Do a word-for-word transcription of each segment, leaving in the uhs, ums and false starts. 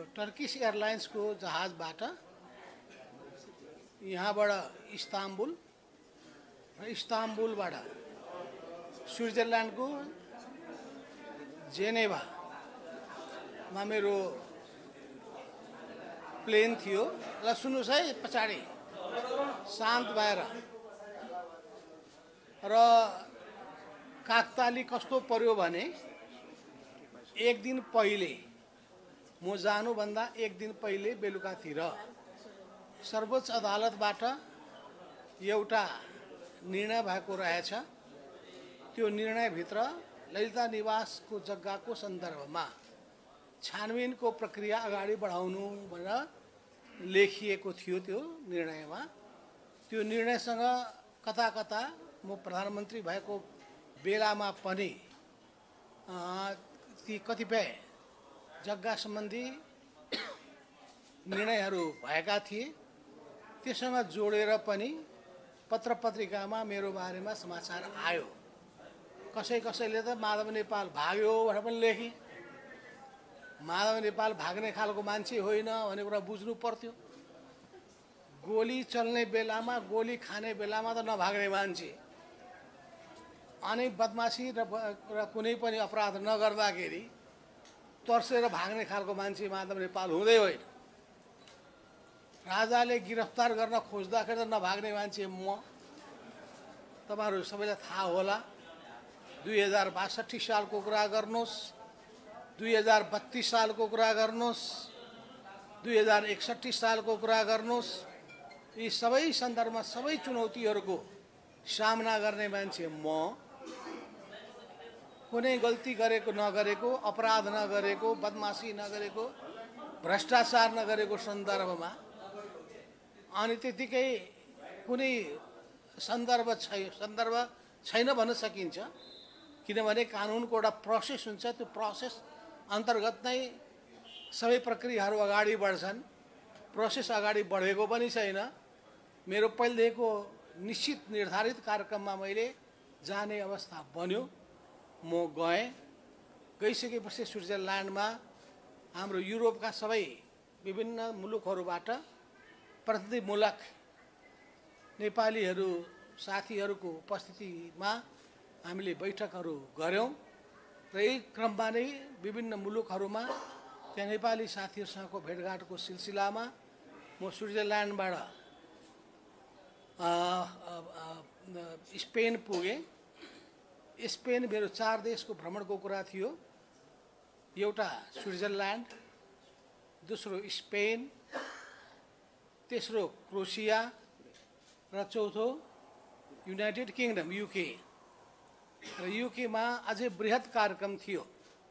Turkish एयरलाइन्सको जहाजबाट यहाँबाट Istanbul र इस्ताम्बुलबाट स्विट्जरल्यान्डको जेनेभामा मेरो प्लेन थियो। ल सुन्नुहोस् है, पछाडि शान्त भएर। र काकताली कस्तो पर्यो भने एक दिन पहिले, म जानुभन्दा एक दिन पहिले बेलुकातिर सर्वोच्च अदालतबाट एउटा निर्णय भएको रहेछ। त्यो निर्णयभित्र ललिता निवासको जग्गाको सन्दर्भमा छानबिनको प्रक्रिया अगाडि बढाउनु भनेर लेखिएको थियो। त्यो निर्णयमा त्यो निर्णयसँग कता कता म प्रधानमन्त्री भएको बेलामा पनि ती कतिपय जग्गा सम्बन्धी निर्णयहरू भएका थिए। त्यससँग जोडेर पनि पत्र पत्रिकामा मेरो बारेमा समाचार आयो। कसै कसैले त माधव नेपाल भाग्यो भनेर पनि लेखे। माधव नेपाल भाग्ने खालको मान्छे होइन भन्ने कुरा बुझ्नु पर्थ्यो। गोली चल्ने बेलामा, गोली खाने बेलामा त नभाग्ने मान्छे, अनि बदमासी र कुनै पनि अपराध नगर्दाखेरि तर्सेर भाग्ने खालको मान्छे माधव नेपाल हुँदै होइन। राजाले गिरफ्तार गर्न खोज्दाखेरि त नभाग्ने मान्छे म। तपाईँहरू सबैलाई थाहा होला। दुई हजार बासठी सालको कुरा गर्नुहोस्, दुई हजार बत्तीस सालको कुरा गर्नुहोस्, दुई हजार एकसट्ठी सालको कुरा गर्नुहोस्, यी सबै सन्दर्भमा सबै चुनौतीहरूको सामना गर्ने मान्छे म। कुनै गल्ती गरेको नगरेको, अपराध नगरेको, बदमासी नगरेको, भ्रष्टाचार नगरेको सन्दर्भमा अनि त्यतिकै कुनै सन्दर्भ छै सन्दर्भ छैन भन्न सकिन्छ। किनभने कानुनको एउटा प्रोसेस हुन्छ। त्यो प्रोसेस अन्तर्गत नै सबै प्रक्रियाहरू अगाडि बढ्छन्। प्रोसेस अगाडि बढेको पनि छैन। मेरो पहिलेदेखिको निश्चित निर्धारित कार्यक्रममा मैले जाने अवस्था बन्यो। म गएँ। गइसकेपछि स्विट्जरल्यान्डमा हाम्रो युरोपका सबै विभिन्न मुलुकहरूबाट प्रतिनिधिमूलक नेपालीहरू साथीहरूको उपस्थितिमा हामीले बैठकहरू गऱ्यौँ। र यही क्रममा नै विभिन्न मुलुकहरूमा त्यहाँ नेपाली साथीहरूसँगको भेटघाटको सिलसिलामा म स्विट्जरल्यान्डबाट स्पेन पुगेँ। स्पेन मेरो चार देशको भ्रमणको कुरा थियो। एउटा स्विट्जरल्यान्ड, दोस्रो स्पेन, तेस्रो क्रोसिया र चौथो युनाइटेड किङडम युके। र युकेमा अझै बृहत कार्यक्रम थियो।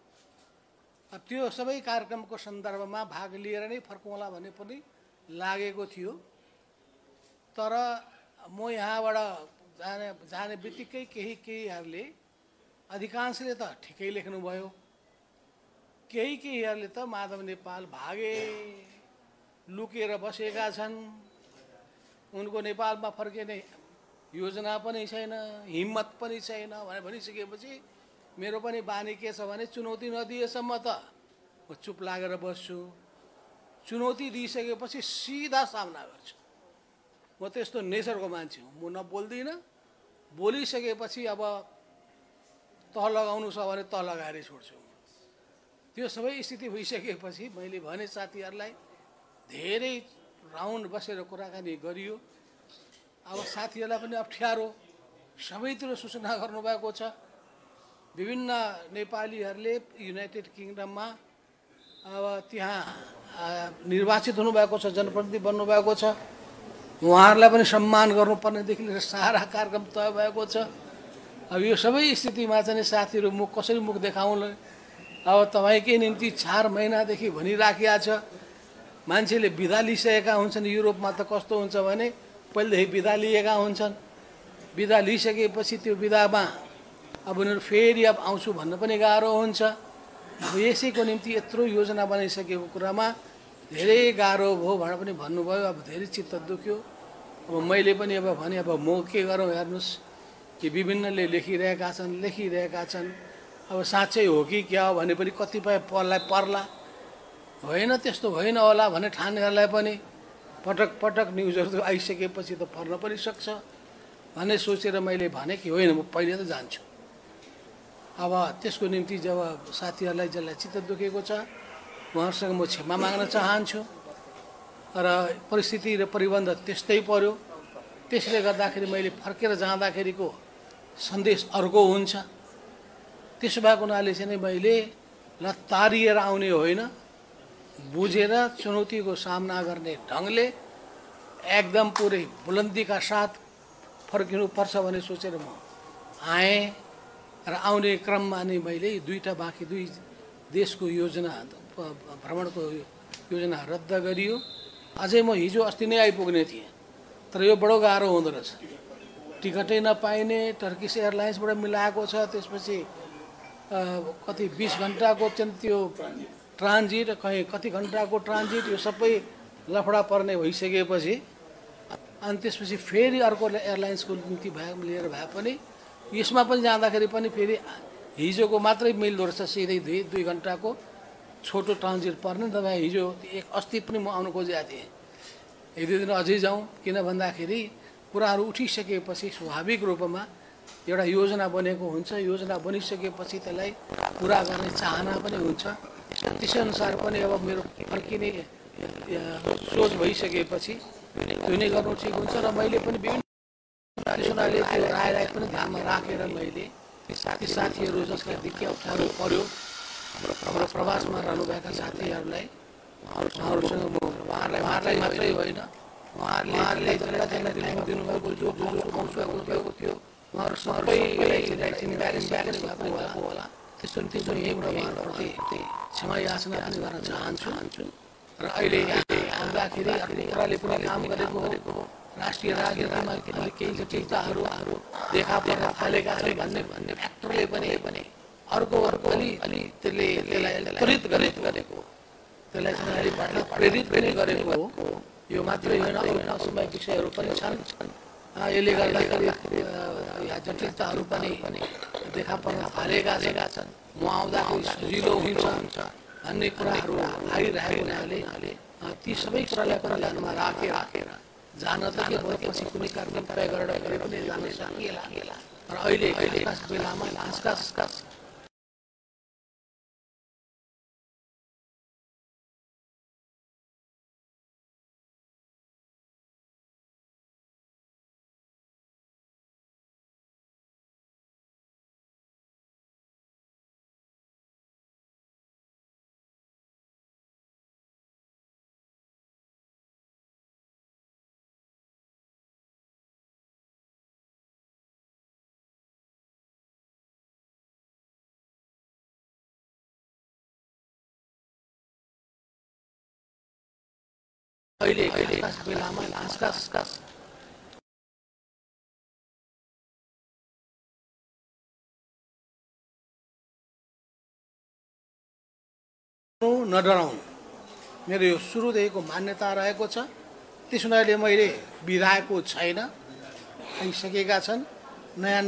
अब त्यो सबै कार्यक्रमको सन्दर्भमा भाग लिएर नै फर्कौँला भन्ने पनि लागेको थियो। तर म यहाँबाट जाने जाने बित्तिकै केही केहीहरूले, अधिकांशले त ठिकै लेख्नुभयो, केही केहीहरूले त माधव नेपाल भागे, लुकेर बसेका छन्, उनको नेपालमा फर्किने योजना पनि छैन, हिम्मत पनि छैन भनेर भनिसकेपछि मेरो पनि बानी के छ भने चुनौती नदिएसम्म त म चुप लागेर बस्छु। चुनौती दिइसकेपछि सिधा सामना गर्छु। म त्यस्तो नेचरको मान्छे हुँ। म नबोल्दिनँ। बोलिसकेपछि अब तह लगाउनु छ भने तह लगाएरै छोड्छु। त्यो सबै स्थिति भइसकेपछि मैले भने साथीहरूलाई, धेरै राउन्ड बसेर कुराकानी गरियो। अब साथीहरूलाई पनि अप्ठ्यारो, सबैतिर सूचना गर्नुभएको छ। विभिन्न नेपालीहरूले युनाइटेड किङडममा अब त्यहाँ निर्वाचित हुनुभएको छ, जनप्रतिनिधि बन्नुभएको छ। उहाँहरूलाई पनि सम्मान गर्नुपर्नेदेखि लिएर सारा कार्यक्रम तय भएको छ। अब यो सबै स्थितिमा चाहिँ साथीहरू मुख कसरी मुख देखाउनु। अब तपाईँकै निम्ति चार महिनादेखि भनिराखिया छ। मान्छेले बिदा लिइसकेका हुन्छन्। युरोपमा त कस्तो हुन्छ भने पहिलेदेखि बिदा लिएका हुन्छन्। बिदा लिइसकेपछि त्यो बिदामा अब उनीहरू फेरि अब आउँछु भन्न पनि गाह्रो हुन्छ। अब यसैको निम्ति यत्रो योजना बनाइसकेको कुरामा धेरै गाह्रो भयो भनेर पनि भन्नुभयो। अब धेरै चित्त दुख्यो। अब मैले पनि अब भने अब म के गरौँ हेर्नुहोस् कि विभिन्नले लेखिरहेका छन् लेखिरहेका छन् अब साँच्चै हो कि क्या हो भने पनि कतिपय पललाई पर्ला। होइन त्यस्तो होइन होला भन्ने ठानेहरूलाई पनि पटक पटक न्युजहरू आइसकेपछि त पर्न पनि सक्छ भन्ने सोचेर मैले भने कि होइन म पहिले त जान्छु। अब त्यसको निम्ति जब साथीहरूलाई जसलाई चित्त दुखेको छ उहाँहरूसँग म क्षमा माग्न चाहन्छु र परिस्थिति र परिबन्ध त्यस्तै पर्यो। त्यसले गर्दाखेरि मैले फर्केर जाँदाखेरिको सन्देश अर्को हुन्छ। त्यसो भएको हुनाले चाहिँ मैले लतारिएर आउने होइन, बुझेर चुनौतीको सामना गर्ने ढङ्गले एकदम पुरै बुलन्दीका साथ फर्किनुपर्छ भन्ने सोचेर म आएँ र आउने क्रममा नि मैले दुईवटा बाँकी दुई देशको योजना भ्रमणको योजना रद्द गरियो। अझै म हिजो अस्ति नै आइपुग्ने थिएँ, तर यो बडो गाह्रो हुँदो रहेछ। टिकटै नपाइने, टर्किस एयरलाइन्सबाट मिलाएको छ, त्यसपछि कति बिस घन्टाको चाहिँ त्यो ट्रान्जिट, कहीँ कति घन्टाको ट्रान्जिट, यो सबै लफडा पर्ने भइसकेपछि अनि त्यसपछि फेरि अर्को एयरलाइन्सको निम्ति भए लिएर भए पनि यसमा पनि जाँदाखेरि पनि फेरि हिजोको मात्रै मिल्दो रहेछ, सिधै दुई दुई घन्टाको छोटो ट्रान्जिट पर्ने। तपाईँ हिजो एक अस्ति पनि म आउनु खोजेको थिएँ, एक दुई दिन अझै जाउँ, किन भन्दाखेरि कुराहरू उठिसकेपछि स्वाभाविक रूपमा एउटा योजना बनेको हुन्छ। योजना बनिसकेपछि त्यसलाई पुरा गर्ने चाहना पनि हुन्छ। त्यसैअनुसार पनि अब मेरो फर्किने सोच भइसकेपछि त्यो नै गर्नु ठिक हुन्छ। र मैले पनि विभिन्न हुनाले त्यो रायलाई पनि ध्यानमा राखेर मैले ती साथीहरू जसलाई दिक्क अप्ठ्यारो पर्यो, हाम्रो प्रवासमा रहनुभएका साथीहरूलाई उहाँहरूसँग म उहाँहरूलाई उहाँहरूलाई मात्रै होइन, उहाँहरूले जसलाई जसलाई दिनुभएको जो जो जो पहुँचएको थियो उहाँहरू सबैलाई चाहिँ ब्यालेन्स ब्यालेन्स भएको होला होला त्यस्तो त्यस्तो एउटा उहाँहरूप्रति क्षमा याचना पनि गर्न चाहन्छु। र अहिले आउँदाखेरि कुराले पनि काम गरेको हो। राष्ट्रिय राजनीतिमा केही जटिलताहरू देखा पर्न थालेका छन् भन्ने भन्ने फ्याक्टरले पनि पनि अर्को अर्को अलि अलि त्यसले त्यसलाई प्रेरित गरेको गरेको त्यसलाई चाहिँ अलिबाट प्रेरित पनि गरेको हो। यो मात्रै होइन, अरू समय विषयहरू पनि छन्। यसले गर्दाखेरि जटिलताहरू पनि देखा पर्न थालेका छन्। म आउँदाखेरि सजिलो हुन्छ भन्ने कुराहरू आइरहेको हुनाले ती सबै कुरालाई पनि ध्यानमा राखेर राखेर जान त के भएपछि कुनै कार्यक्रम तय गरेर गरे पनि जान सकिएला। र अहिले अहिलेका बेलामा आसपासका अहिले अहिलेका बेलामा आसपासका नडराउनु मेरो यो सुरुदेखिको मान्यता रहेको छ। त्यस हुनाले मैले बिराएको छैन, आइसकेका छन् नयाँ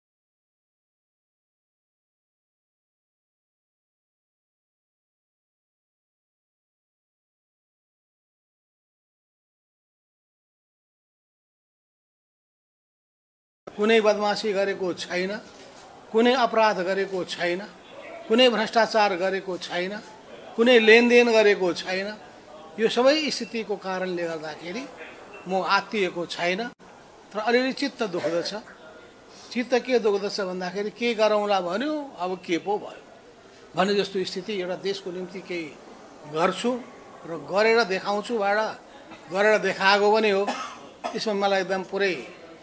कुनै बदमासी गरेको छैन, कुनै अपराध गरेको छैन, कुनै भ्रष्टाचार गरेको छैन, कुनै लेनदेन गरेको छैन। यो सबै स्थितिको कारणले गर्दाखेरि म आत्तिएको छैन। तर अलिअलि चित्त दुख्दछ। चित्त के दुख्दछ भन्दाखेरि के गरौँला भन्यो, अब के पो भयो भन्ने जस्तो स्थिति। एउटा देशको निम्ति केही गर्छु र गरेर देखाउँछु, बाट गरेर देखाएको पनि हो। यसमा मलाई एकदम पुरै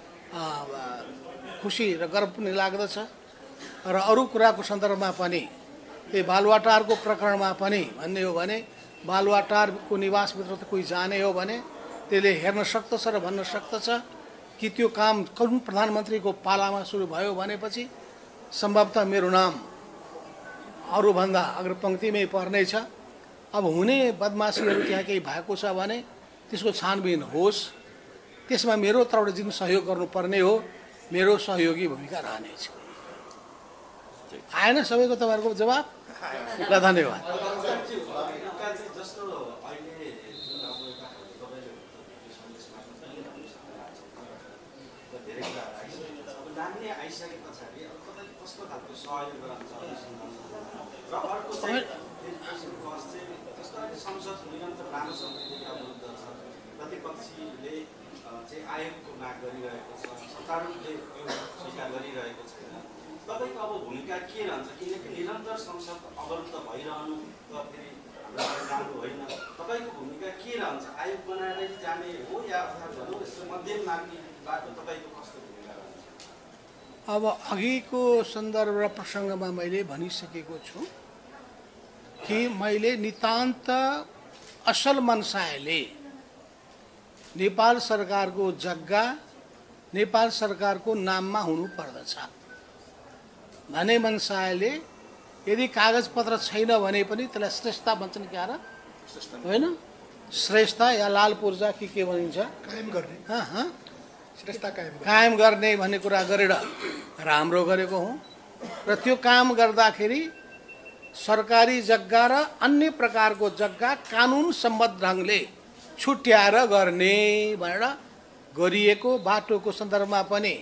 खुसी र गर्व पनि लाग्दछ। र अरू कुराको सन्दर्भमा पनि त्यही बालुवाटारको प्रकरणमा पनि भन्ने हो भने बालुवाटारको निवासभित्र त कोही जाने हो भने त्यसले हेर्न सक्दछ र भन्न सक्दछ कि त्यो काम कुन प्रधानमन्त्रीको पालामा सुरु भयो भनेपछि सम्भवतः मेरो नाम अरूभन्दा अग्रपङ्क्तिमै पर्नेछ। अब हुने बदमासीहरू त्यहाँ केही भएको छ भने त्यसको छानबिन होस्, त्यसमा मेरो तर्फबाट जुन सहयोग गर्नुपर्ने हो मेरो सहयोगी भूमिका रहनेछ। आएन सबैको तपाईँहरूको जवाब? ल धन्यवाद। जस्तो अहिले जुन अब एउटा तपाईँले यो सन्देशमा पनि भन्नु सक्नुहुन्छ धेरै कुराहरू आइसकेको छ। अब जान्ने आइसके पछाडि अब तपाईँले कस्तो खालको सहयोग गराउँछ र अर्को चाहिँ जस्तो अहिले संसद निरन्तर लामो समयदेखि अवरुद्ध छ, प्रतिपक्षीले चाहिँ आयोगको माग गरिरहेको छ, सत्तारूढले यो स्वीकार गरिरहेको छैन। तपाईँको अब भूमिका के रहन्छ? किनकि निरन्तर संसद अवरुद्ध भइरहनु त फेरि राम्रो होइन। तपाईँको भूमिका के रहन्छ? आयोग बनाएरै जाने हो या अर्थात् भनौँ यस्तो मध्यम मार्गी बाटो तपाईँको कस्तो भूमिका रहन्छ? अब अघिको सन्दर्भ र प्रसङ्गमा मैले भनिसकेको छु कि मैले नितान्त असल मनसायले नेपाल सरकारको जग्गा नेपाल सरकारको नाममा हुनु पर्दछ भने मनसायले यदि कागजपत्र छैन भने पनि त्यसलाई श्रेष्ठता भन्छन् क्या र होइन? श्रेष्ठता या लाल पूर्जा कि के भनिन्छ कायम गर्ने हाँ हाँ श्रेष्ठता कायम कायम गर्ने भन्ने कुरा गरेर राम्रो गरेको हुँ र त्यो काम गर्दाखेरि सरकारी जग्गा र अन्य प्रकारको जग्गा कानुन सम्बद्ध ढङ्गले छुट्याएर गर्ने भनेर गरिएको बाटोको सन्दर्भमा पनि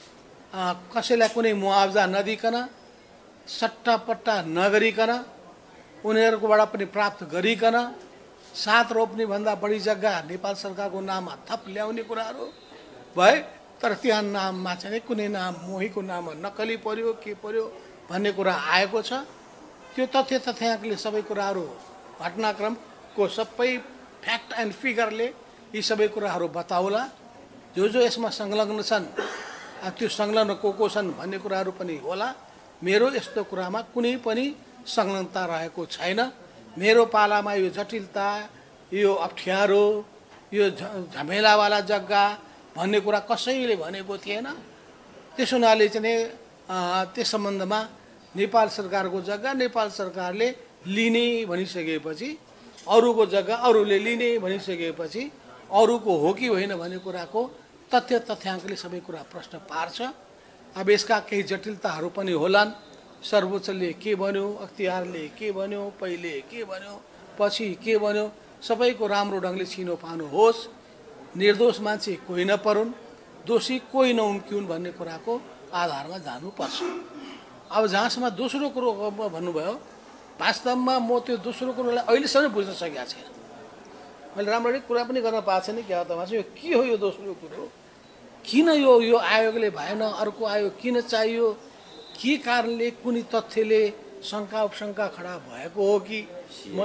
कसैलाई कुनै मुआवजा नदिकन सट्टापट्टा नगरिकन उनीहरूकोबाट पनि प्राप्त गरिकन सात रोप्ने भन्दा बढी जग्गा नेपाल सरकारको नाममा थप ल्याउने कुराहरू भए तर त्यहाँ नाममा चाहिँ कुनै नाम मोहीको नाममा नक्कली पर्यो के पर्यो भन्ने कुरा आएको छ। त्यो तथ्य तथ्याङ्कले सबै कुराहरू घटनाक्रमको सबै फ्याक्ट एन्ड फिगरले यी सबै कुराहरू बताउला। जो जो यसमा संलग्न छन् त्यो संलग्न को को छन् भन्ने कुराहरू पनि होला। मेरो यस्तो कुरामा कुनै पनि संलग्नता रहेको छैन। मेरो पालामा यो जटिलता यो अप्ठ्यारो यो झमेलावाला जग्गा भन्ने कुरा कसैले भनेको थिएन। त्यस हुनाले चाहिँ त्यस सम्बन्धमा नेपाल सरकारको जग्गा नेपाल सरकारले लिने भनिसकेपछि अरूको जग्गा अरूले लिने भनिसकेपछि अरूको हो कि होइन भन्ने कुराको तथ्य तथ्याङ्कले सबै कुरा प्रश्न पार्छ। अब यसका केही जटिलताहरू पनि होलान्। सर्वोच्चले के भन्यो, अख्तियारले के भन्यो, पहिले के भन्यो, पछि के भन्यो, सबैको राम्रो ढङ्गले छिनोफानो होस्, निर्दोष मान्छे कोही नपरुन्, दोषी कोही नउम्किउन् भन्ने कुराको आधारमा जानुपर्छ। अब जहाँसम्म दोस्रो कुरो भन्नुभयो, वास्तवमा म त्यो दोस्रो कुरोलाई अहिलेसम्म बुझ्न सकेको छैन। मैले राम्ररी कुरा पनि गर्न पाएको छैन क्या त यो के हो यो दोस्रो कुरो, किन यो यो आयोगले भएन, अर्को आयोग किन चाहियो, के कारणले कुनै तथ्यले शङ्का उपशङ्का खडा भएको हो कि म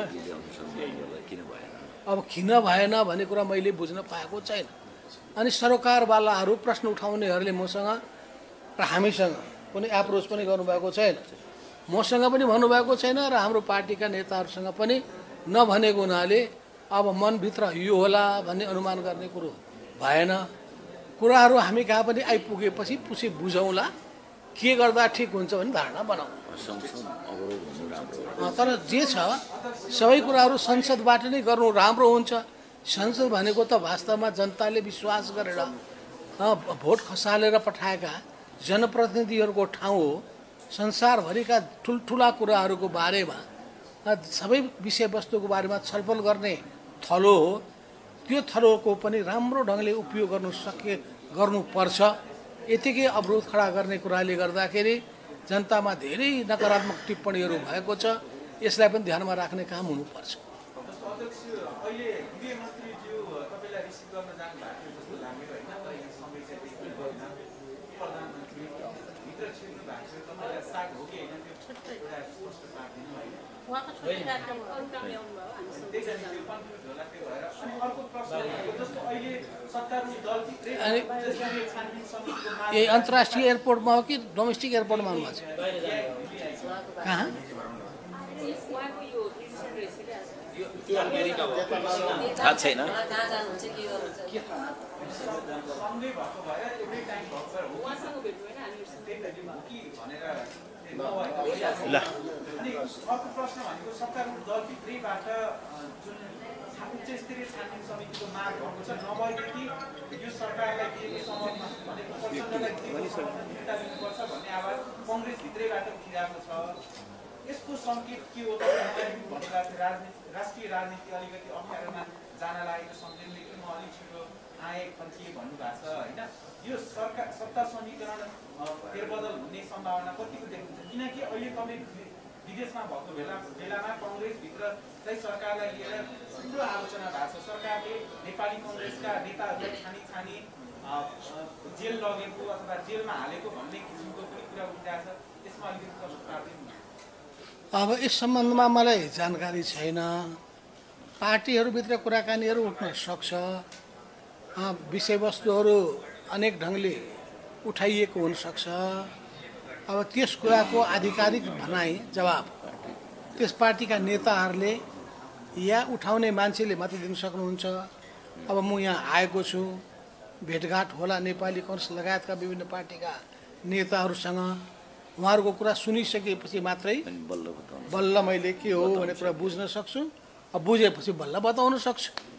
अब किन भएन भन्ने कुरा मैले बुझ्न पाएको छैन। अनि सरकारवालाहरू प्रश्न उठाउनेहरूले मसँग र हामीसँग कुनै एप्रोच पनि गर्नुभएको छैन। मसँग पनि भन्नुभएको छैन र हाम्रो पार्टीका नेताहरूसँग पनि नभनेको हुनाले अब मनभित्र यो होला भन्ने अनुमान गर्ने कुरो भएन। कुराहरू हामी कहाँ पनि आइपुगेपछि पछि बुझौँला, के गर्दा ठिक हुन्छ भन्ने धारणा बनाऊ। तर जे छ सबै कुराहरू संसदबाट नै गर्नु राम्रो हुन्छ। संसद भनेको त वास्तवमा जनताले विश्वास गरेर भोट खसालेर पठाएका जनप्रतिनिधिहरूको ठाउँ हो। संसारभरिका ठुल्ठुला कुराहरूको बारेमा सबै विषयवस्तुको बारेमा छलफल गर्ने थलो हो। त्यो थलोको पनि राम्रो ढङ्गले उपयोग गर्नु सके गर्नुपर्छ। यतिकै अवरोध खडा गर्ने कुराले गर्दाखेरि जनतामा धेरै नकारात्मक टिप्पणीहरू भएको छ। यसलाई पनि ध्यानमा राख्ने काम हुनुपर्छ। यही अन्तर्राष्ट्रिय एयरपोर्टमा हो कि डोमेस्टिक एयरपोर्टमा हुनुभएको छ? कहाँ? थाहा छैन। ल अर्को प्रश्न भनेको सत्तारूढ दलभित्रैबाट जुन उच्च स्तरीय छानबिन समितिको माग भएको छ नभएदेखि यो सरकारलाई दिएको समर्थन भनेको प्रचण्डलाई दिएको समर्थन फिर्ता दिनुपर्छ भन्ने आवाज कङ्ग्रेसभित्रैबाट उठिरहेको छ। यसको सङ्केत के हो तपाईँले भन्नुभएको थियो राजनीति राष्ट्रिय राजनीति अलिकति अप्ठ्यारोमा जान लागेको सम्झिँदै कि म अलिक छिटो आएँ फर्किएँ भन्नुभएको छ होइन। यो सरकार सत्ता समीकरण फेरबदल हुने सम्भावना कतिको देख्नुहुन्छ? किनकि अहिले तपाईँ विदेशमा भएको बेला बेलामा कङ्ग्रेसभित्र चाहिँ सरकारलाई लिएर ठुलो आलोचना भएको छ। सरकारले नेपाली कङ्ग्रेसका नेताहरूलाई छानी छानी जेल लगेको अथवा जेलमा हालेको भन्ने किसिमको पनि कुरा उठिरहेको छ। यसमा अलिकति कस्तो पार्दैन? अब यस सम्बन्धमा मलाई जानकारी छैन। पार्टीहरूभित्र कुराकानीहरू उठ्न सक्छ, विषयवस्तुहरू अनेक ढङ्गले उठाइएको हुनसक्छ। अब त्यस कुराको आधिकारिक भनाइ जवाब त्यस पार्टीका नेताहरूले या उठाउने मान्छेले मात्रै दिन सक्नुहुन्छ। अब म यहाँ आएको छु, भेटघाट होला नेपाली कङ्ग्रेस लगायतका विभिन्न पार्टीका नेताहरूसँग, उहाँहरूको कुरा सुनिसकेपछि मात्रै बल्ल मैले के हो भन्ने कुरा बुझ्न सक्छु। अब बुझेपछि बल्ल बताउन सक्छु।